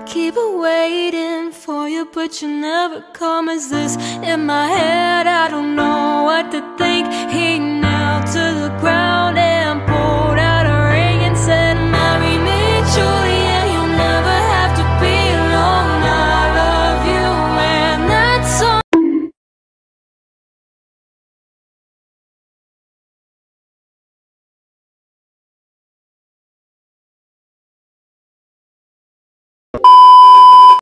keep waiting for you, but you never come. Is this in my head? I don't know what to think. He knelt to the ground.